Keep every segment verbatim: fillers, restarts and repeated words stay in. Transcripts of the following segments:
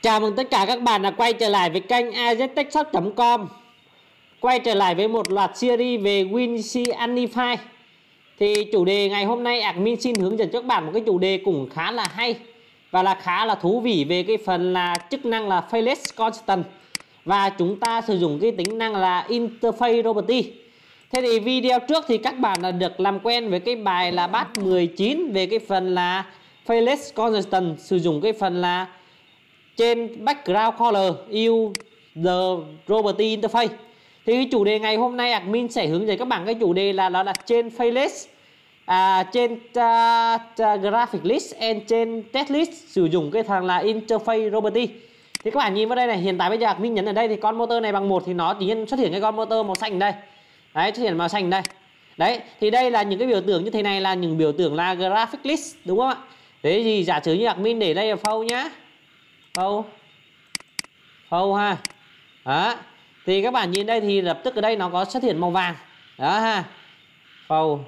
Chào mừng tất cả các bạn đã quay trở lại với kênh a z tech shop chấm com. Quay trở lại với một loạt series về WinC Unify. Thì chủ đề ngày hôm nay admin xin hướng dẫn cho các bạn một cái chủ đề cũng khá là hay và là khá là thú vị về cái phần là chức năng là Faceless Constant. Và chúng ta sử dụng cái tính năng là Interface Robotic. Thế thì video trước thì các bạn đã được làm quen với cái bài là part mười chín về cái phần là Faceless Constant, sử dụng cái phần là trên background color use the robotic interface. Thì cái chủ đề ngày hôm nay admin sẽ hướng dẫn các bạn cái chủ đề là nó là trên faceless, à, trên uh, uh, graphic list and trên text list sử dụng cái thằng là interface robotic. Thì các bạn nhìn vào đây này, hiện tại bây giờ admin nhấn ở đây thì con motor này bằng một thì nó tự nhiên xuất hiện cái con motor màu xanh đây. Đấy, xuất hiện màu xanh đây. Đấy, thì đây là những cái biểu tượng như thế này là những biểu tượng là graphic list, đúng không ạ? Thế thì giả sử như admin để đây là phâu nhá. Phâu phâu ha. Đó. Thì các bạn nhìn đây thì lập tức ở đây nó có xuất hiện màu vàng. Đó ha. Phâu.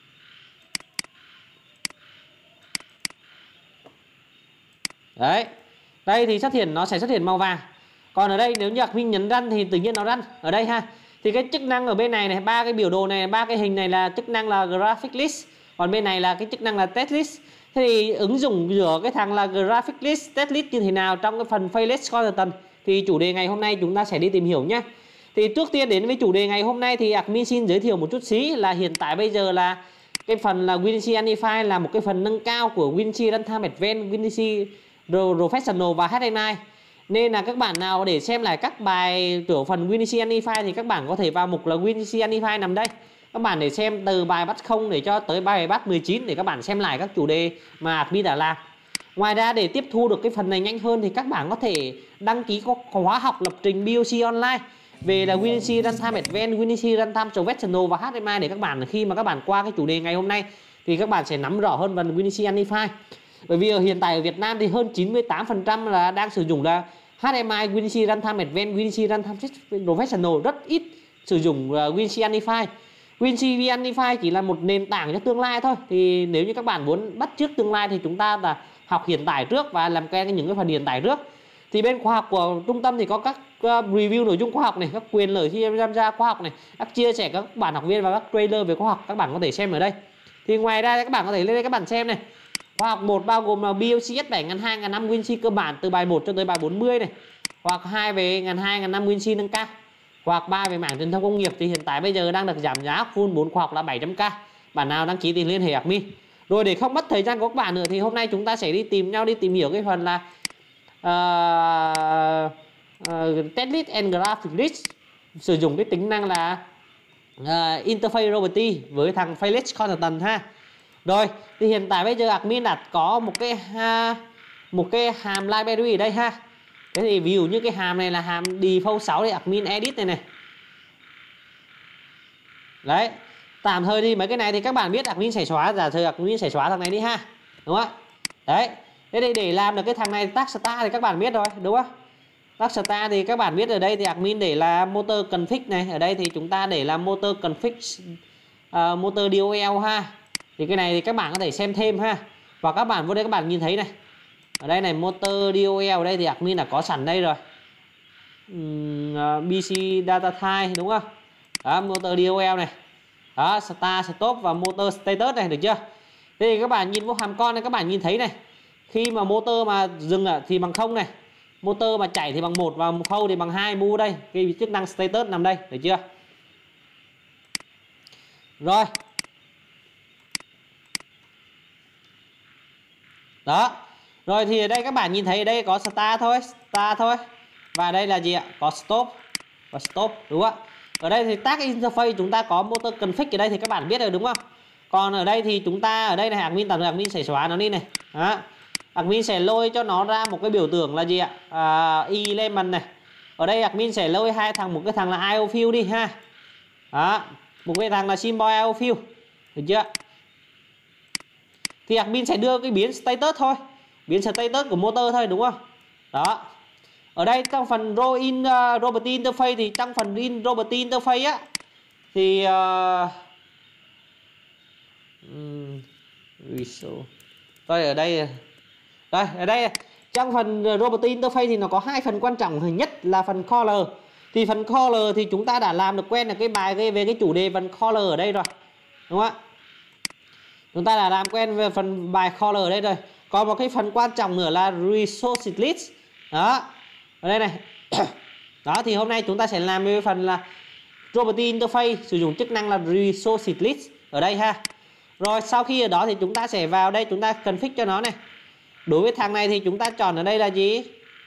Đấy. Đây thì xuất hiện nó sẽ xuất hiện màu vàng. Còn ở đây nếu như mình nhấn run thì tự nhiên nó run ở đây ha. Thì cái chức năng ở bên này này, ba cái biểu đồ này, ba cái hình này là chức năng là graphic list, còn bên này là cái chức năng là text list. Thế thì ứng dụng giữa cái thằng là graphic list, text list như thế nào trong cái phần Faceless Constant thì chủ đề ngày hôm nay chúng ta sẽ đi tìm hiểu nhé. Thì trước tiên đến với chủ đề ngày hôm nay thì admin xin giới thiệu một chút xí là hiện tại bây giờ là cái phần là WinC Unify là một cái phần nâng cao của WinC Runtime Advanced, WinC Professional và hát em i. Nên là các bạn nào để xem lại các bài của phần WinC Unify thì các bạn có thể vào mục là WinC Unify nằm đây. Các bạn để xem từ bài bắt không để cho tới bài bắt mười chín để các bạn xem lại các chủ đề mà admin đã làm. Ngoài ra để tiếp thu được cái phần này nhanh hơn thì các bạn có thể đăng ký có khóa học lập trình pê o xê online về là WinC Runtime Advanced, WinC Runtime Professional và hát em i để các bạn khi mà các bạn qua cái chủ đề ngày hôm nay thì các bạn sẽ nắm rõ hơn phần WinC Unify. Bởi vì ở hiện tại ở Việt Nam thì hơn chín mươi tám phần trăm là đang sử dụng là hát em i, WinC Runtime Advanced, WinC Runtime Professional, rất ít sử dụng uh, WinC Unify. WinC Unify chỉ là một nền tảng cho tương lai thôi. Thì nếu như các bạn muốn bắt chước tương lai thì chúng ta là học hiện tại trước và làm quen những cái phần hiện tại trước. Thì bên khoa học của trung tâm thì có các uh, review nội dung khoa học này, các quyền lợi khi tham gia khoa học này, các chia sẻ các bạn học viên và các trailer về khoa học các bạn có thể xem ở đây. Thì ngoài ra các bạn có thể lên đây các bạn xem này. Khoa học một bao gồm là pê o xê ét bảy ngàn hai ngàn năm WinC cơ bản từ bài một cho tới bài bốn mươi này. Hoặc hai về ngàn hai ngàn năm WinC nâng cao. Hoặc ba về mảng truyền thông công nghiệp thì hiện tại bây giờ đang được giảm giá full bốn khoa học là bảy trăm k. Bạn nào đăng ký thì liên hệ admin. Rồi để không mất thời gian của các bạn nữa thì hôm nay chúng ta sẽ đi tìm nhau đi tìm hiểu cái phần là uh, uh, text list and graphic list sử dụng cái tính năng là uh, interface robotic với thằng Faceless Constant ha. Rồi thì hiện tại bây giờ admin đã có một cái ha, một cái hàm library ở đây ha. Thế thì ví dụ như cái hàm này là hàm default sáu thì admin edit này này. Đấy. Tạm thời thì mấy cái này thì các bạn biết admin sẽ xóa, giả sử admin sẽ xóa thằng này đi ha. Đúng không ạ? Đấy. Thế thì để làm được cái thằng này tag start thì các bạn biết rồi, đúng không? Tag start thì các bạn biết ở đây thì admin để là motor config này, ở đây thì chúng ta để là motor config uh, motor đê o lờ ha. Thì cái này thì các bạn có thể xem thêm ha. Và các bạn vô đây các bạn nhìn thấy này. Ở đây này motor đê o lờ ở đây thì admin đã có sẵn đây rồi. uhm, uh, bê xê data type đúng không? Đó, motor đê o lờ này. Đó, start, stop và motor status này, được chưa? Thế thì các bạn nhìn vào hàm con này các bạn nhìn thấy này. Khi mà motor mà dừng thì bằng không này. Motor mà chạy thì bằng một và khâu thì bằng hai, mu đây. Cái chức năng status nằm đây, được chưa? Rồi. Đó. Rồi thì ở đây các bạn nhìn thấy ở đây có start thôi, start thôi. Và đây là gì ạ? Có stop và stop, đúng không ạ? Ở đây thì tag interface chúng ta có motor config ở đây thì các bạn biết rồi đúng không? Còn ở đây thì chúng ta ở đây này admin tạm thời admin sẽ xóa nó đi này. Đó. Admin sẽ lôi cho nó ra một cái biểu tượng là gì ạ? À, element này. Ở đây admin sẽ lôi hai thằng, một cái thằng là i o field đi ha. Đó. Một cái thằng là symbol i o field. Được chưa? Thì admin sẽ đưa cái biến status thôi, biến status của motor thôi, đúng không? Đó. Ở đây trong phần row in uh, robotic interface thì trong phần in robotic interface á thì uh, um, rồi ở đây đây ở đây Trong phần robotic interface thì nó có hai phần quan trọng nhất là phần caller. Thì phần caller thì chúng ta đã làm được quen là cái bài về cái chủ đề phần caller ở đây rồi, đúng không ạ? Chúng ta đã làm quen về phần bài caller ở đây rồi. Còn một cái phần quan trọng nữa là resource list. Đó, ở đây này. Đó, thì hôm nay chúng ta sẽ làm về phần là robotic interface sử dụng chức năng là resource list ở đây ha. Rồi sau khi ở đó thì chúng ta sẽ vào đây, chúng ta config cho nó này. Đối với thằng này thì chúng ta chọn ở đây là gì?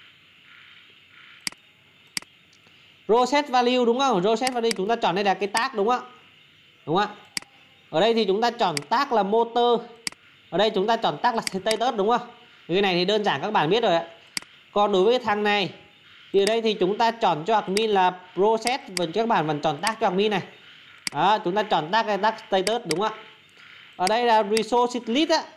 Row set value đúng không? Row set value chúng ta chọn đây là cái tag đúng không ạ? Đúng không ạ? Ở đây thì chúng ta chọn tag là motor. Ở đây chúng ta chọn tag là status đúng không? Cái này thì đơn giản các bạn biết rồi ạ. Còn đối với cái thằng này thì ở đây thì chúng ta chọn cho admin là process, và các bạn vẫn chọn tag cho admin này. Đó, chúng ta chọn tag là tag status đúng không ạ? Ở đây là resource list á.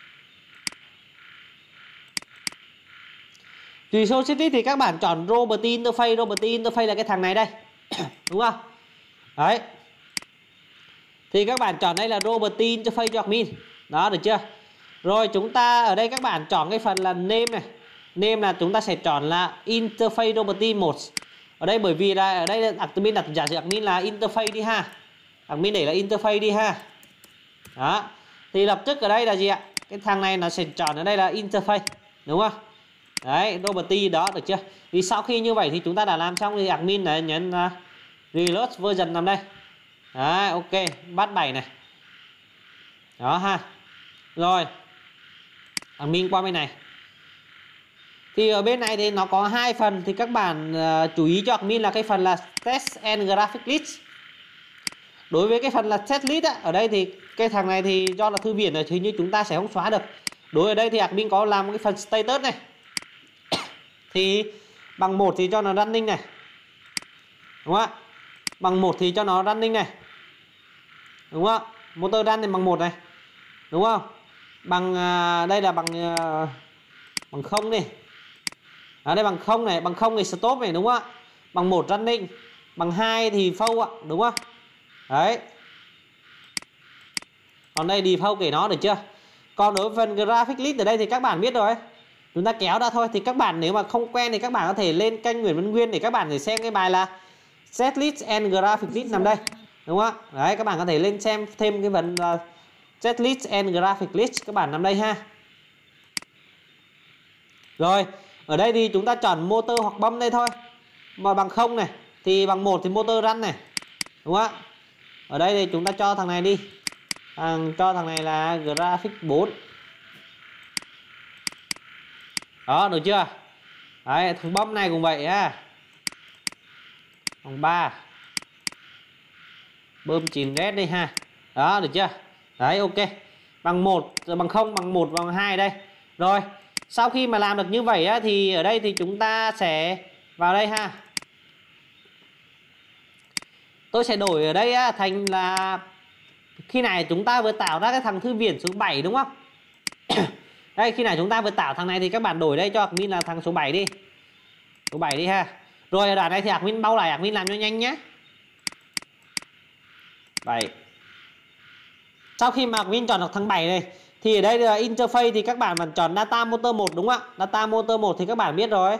Resource list thì các bạn chọn robotic interface, robotic interface là cái thằng này đây. Đúng không? Đấy. Thì các bạn chọn đây là robotic interface cho admin. Đó, được chưa? Rồi chúng ta ở đây các bạn chọn cái phần là name này. Name là chúng ta sẽ chọn là interface robotic mode. Ở đây bởi vì là ở đây admin đặt giả sử admin là interface đi ha. Admin để là interface đi ha. Đó. Thì lập tức ở đây là gì ạ? Cái thằng này nó sẽ chọn ở đây là interface, đúng không? Đấy, robotic đó, được chưa? Thì sau khi như vậy thì chúng ta đã làm xong thì admin này nhấn uh, reload version nằm đây. Đấy, ok, bắt bảy này. Đó ha. Rồi. Admin qua bên này. Thì ở bên này thì nó có hai phần, thì các bạn uh, chú ý cho admin là cái phần là test and graphic list. Đối với cái phần là test list á, ở đây thì cái thằng này thì do là thư viện rồi thì như chúng ta sẽ không xóa được. Đối ở đây thì admin có làm cái phần status này. Thì bằng một thì cho nó running này. Đúng không ạ? Bằng một thì cho nó running này. Đúng không ạ? Motor run thì bằng một này. Đúng không? Bằng uh, đây là bằng uh, bằng không đi. Ở đây bằng không này, bằng không thì stop này đúng không ạ? Bằng một running, bằng hai thì phâu ạ, đúng không? Đấy. Còn đây default kể nó được chưa? Còn đối với phần graphic list ở đây thì các bạn biết rồi. Chúng ta kéo ra thôi. Thì các bạn nếu mà không quen thì các bạn có thể lên kênh Nguyễn Văn Nguyên để các bạn để xem cái bài là set list and graphic list nằm đây. Đúng không ạ? Đấy, các bạn có thể lên xem thêm cái phần uh, set list and graphic list các bạn nằm đây ha. Rồi, ở đây thì chúng ta chọn motor hoặc bấm đây thôi. Mà bằng không này thì bằng một thì motor run này. Đúng không ạ? Ở đây thì chúng ta cho thằng này đi. Thằng cho thằng này là graphic bốn. Đó, được chưa? Đấy, thằng bấm này cũng vậy ha. Bằng ba. Bơm chín red đây ha. Đó, được chưa? Đấy, ok. Bằng một, bằng không, bằng một, bằng hai đây. Rồi, sau khi mà làm được như vậy á, thì ở đây thì chúng ta sẽ vào đây ha. Tôi sẽ đổi ở đây á, thành là khi này chúng ta vừa tạo ra cái thằng thư viện số bảy đúng không? Đây, khi này chúng ta vừa tạo thằng này thì các bạn đổi đây cho admin là thằng số bảy đi. Số bảy đi ha. Rồi ở đoạn này thì admin bao lại, admin làm cho nhanh nhé. bảy. Sau khi mà admin chọn được thằng bảy này thì ở đây là interface thì các bạn vẫn chọn data motor một đúng không ạ? Data motor một thì các bạn biết rồi.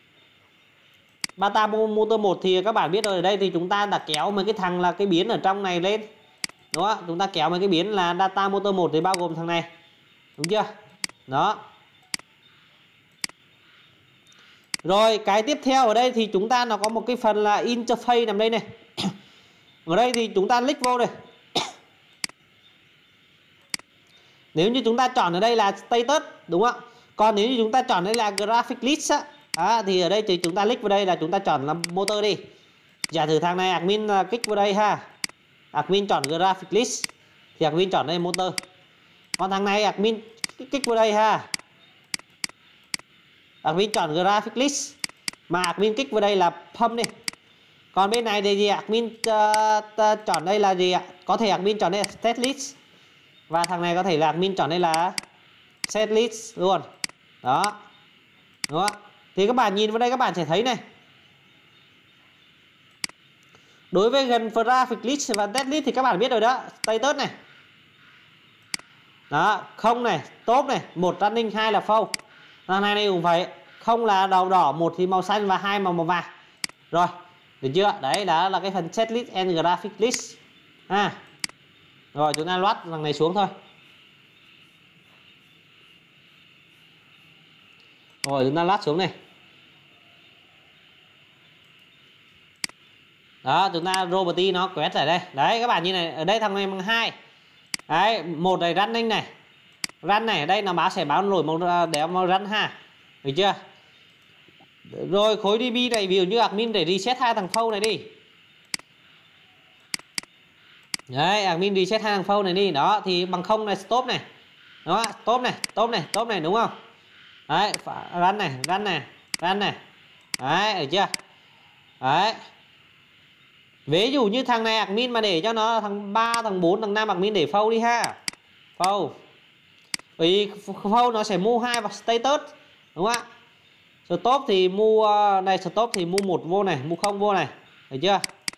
Data motor một thì các bạn biết rồi, ở đây thì chúng ta đã kéo mấy cái thằng là cái biến ở trong này lên. Đúng không? Chúng ta kéo mấy cái biến là data motor một thì bao gồm thằng này. Đúng chưa? Đó. Rồi cái tiếp theo ở đây thì chúng ta nó có một cái phần là interface nằm đây này. Ở đây thì chúng ta click vô này. Nếu như chúng ta chọn ở đây là status đúng không ạ? Còn nếu như chúng ta chọn đây là graphic list á, à, thì ở đây thì chúng ta click vào đây là chúng ta chọn là motor đi. Giả thử thằng này admin click vào đây ha. Admin chọn graphic list thì admin chọn đây motor. Còn thằng này admin click vào đây ha. Admin chọn graphic list mà admin click vào đây là pump đi. Còn bên này thì gì admin uh, chọn đây là gì ạ? Có thể admin chọn đây là set list. Và thằng này có thể là admin chọn đây là set list luôn. Đó. Đúng không? Thì các bạn nhìn vào đây các bạn sẽ thấy này. Đối với gần graphic list và set list thì các bạn biết rồi đó. Status này. Đó, không này, top này, một running, hai là false. Thằng này này cũng vậy, không là đầu đỏ, một thì màu xanh và hai màu màu vàng. Rồi, được chưa? Đấy, đó là cái phần checklist and graphic list. À. Rồi chúng ta loát thằng này xuống thôi. Rồi chúng ta loát xuống này. Đó, chúng ta property nó quét lại đây. Đấy các bạn nhìn này, ở đây thằng này bằng hai. Đấy, một này running này. Run này, đây nó báo sẽ báo nổi màu đéo màu run ha. Được chưa? Rồi khối đê bê này ví dụ như admin để reset hai thằng phone này đi. Đấy, admin reset hai thằng phone này đi. Đó, thì bằng không này, stop này. Đó, stop này, stop này, stop này đúng không? Đấy, run này, run này, run này. Đấy, được chưa? Đấy. Ví dụ như thằng này admin mà để cho nó thằng ba, thằng bốn, thằng năm admin để phone đi ha. Phone. Vì phone nó sẽ mua hai vào status, đúng không ạ? Stop thì mua này, stop thì mua một vô này, mua không vô này, được chưa?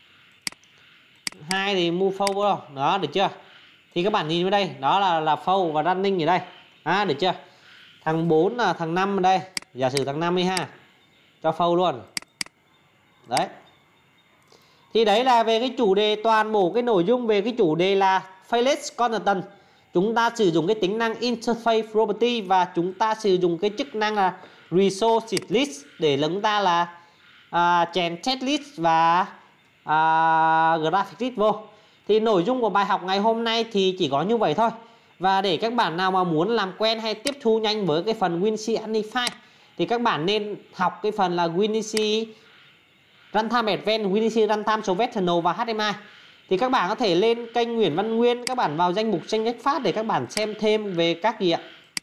Hai thì mua phone vô đâu. Đó, được chưa? Thì các bạn nhìn vào đây, đó là là phone và running ở đây. À, được chưa? Thằng bốn là thằng năm ở đây, giả sử thằng năm đi ha. Cho phone luôn. Đấy. Thì đấy là về cái chủ đề, toàn bộ cái nội dung về cái chủ đề là faceless content. Chúng ta sử dụng cái tính năng interface property và chúng ta sử dụng cái chức năng là resource list để chúng ta là à, chèn checklist và à, graphic list vô. Thì nội dung của bài học ngày hôm nay thì chỉ có như vậy thôi. Và để các bạn nào mà muốn làm quen hay tiếp thu nhanh với cái phần Wincy Unify thì các bạn nên học cái phần là Wincy Runtime Advanced, Wincy Runtime Professional và hát em i. Thì các bạn có thể lên kênh Nguyễn Văn Nguyên, các bạn vào danh mục tranh cách phát để các bạn xem thêm về các gì ạ?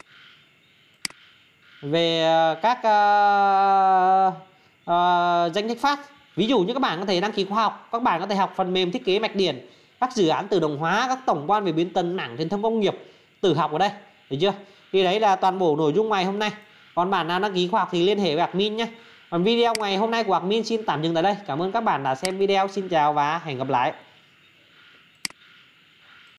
Về các uh, uh, danh sách phát. Ví dụ như các bạn có thể đăng ký khóa học, các bạn có thể học phần mềm thiết kế mạch điển, các dự án tự động hóa, các tổng quan về biến tần mảng truyền thông công nghiệp, tự học ở đây, được chưa? Thì đấy là toàn bộ nội dung ngày hôm nay. Còn bạn nào đăng ký khóa học thì liên hệ với admin nhé. Còn video ngày hôm nay của admin xin tạm dừng tại đây. Cảm ơn các bạn đã xem video. Xin chào và hẹn gặp lại.